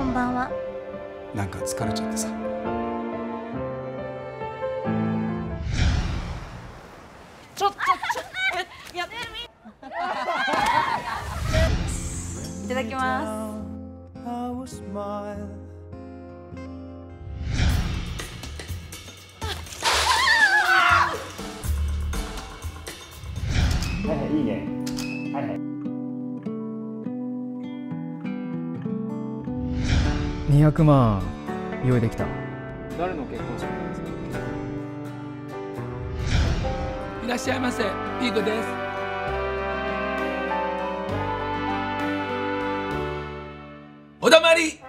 んばんは。 なんか疲れちゃってさ。 いただきます。 はいはい、いいね。はいはい。 200万用意できた。 誰の結婚式なんですか？ いらっしゃいませ、ピークです。おだまり。